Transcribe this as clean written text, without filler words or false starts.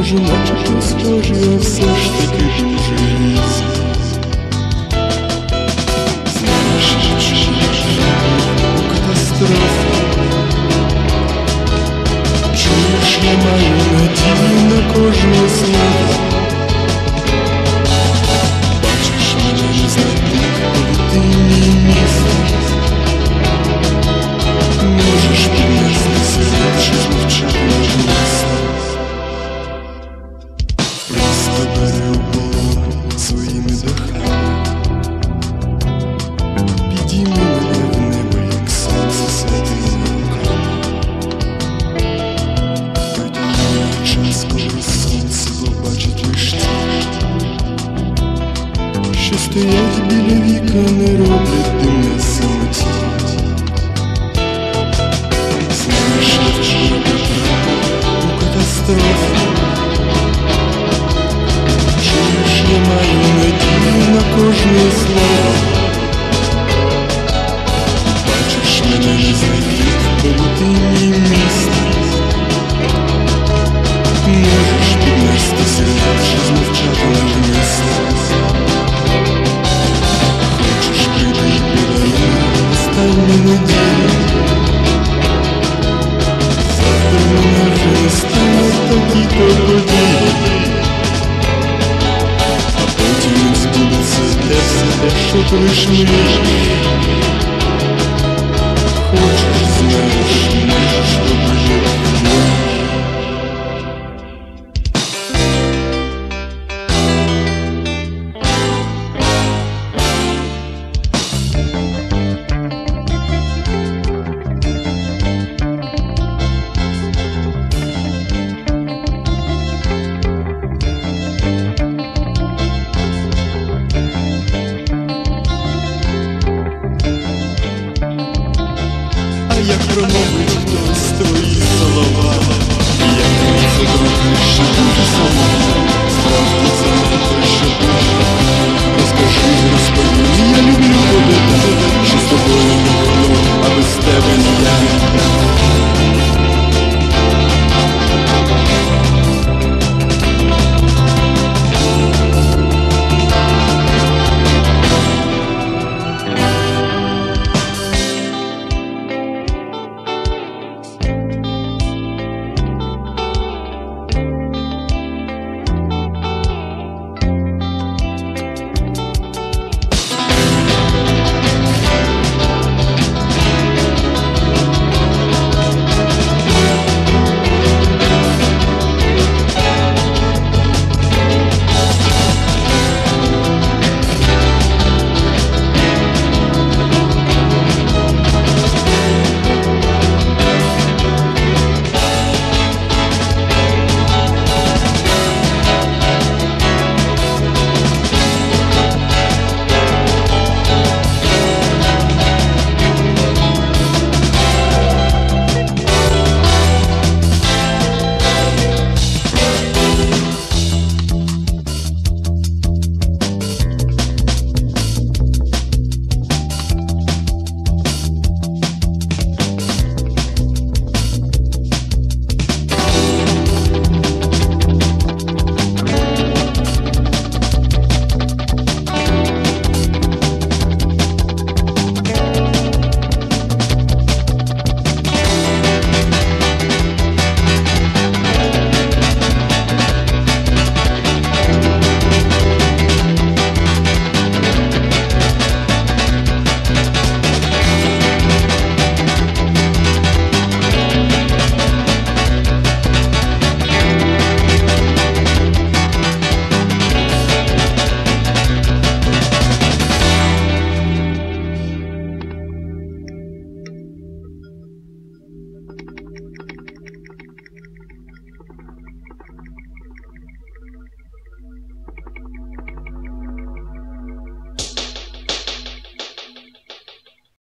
може начебто схожі, а все ж таки дуже різні. Знаєш, що я у катастрофі, чуєш, я маю надію на кожне слово. Бачиш, мене не знайти, коли ти мій місце. Можеш піднестися, чи змовчати нажмися. Просто бери у полон своїми дихами. Підійми мене в небо, як сонце святими руками. Прийде час, коли сонце побачить лиш ті, що стоять біля віка, не роблять дим на самоті. Знаєш, я вчора потрапив у катастрофу. Чуєш, я маю надію на кожне слово. Бачиш, мене не знайти, коли ти мій місце. Можеш піднестися, чи змовчати навмисно. Хочеш прийти і подарувати останню надію. Завтра мене вже не стане такі-то події. А потім збудеться те все те, що ти лиш мрієш. Хочеш, знаєш, можеш робити. Як промовить хтось твої слова, як ти задумаєш, що дуже сама, справді занадто, що дуже. Розкажи, розповім, я люблю тебе, що з тобою не було, а без тебе